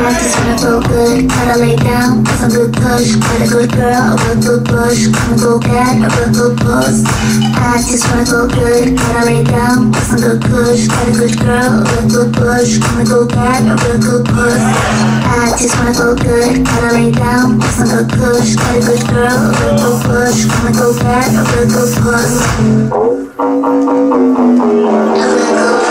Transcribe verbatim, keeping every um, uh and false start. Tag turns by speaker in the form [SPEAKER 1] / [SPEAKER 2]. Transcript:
[SPEAKER 1] I just wanna go good, gotta lay down with some good push. Got a good girl, a real good push. Come go get a real good puss. I just wanna go good, gotta lay down with some good push. Got a good girl, a real good push. Come go get a real good puss. I just wanna go good, gotta lay down with some good push. Got a good girl, a real good push. Come go get a real good puss. A real good